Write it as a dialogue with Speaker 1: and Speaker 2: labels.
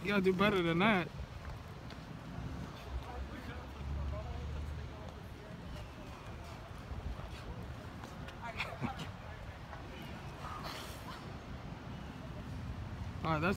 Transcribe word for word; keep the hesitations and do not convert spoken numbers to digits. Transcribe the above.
Speaker 1: You gotta do better than that. All right, that's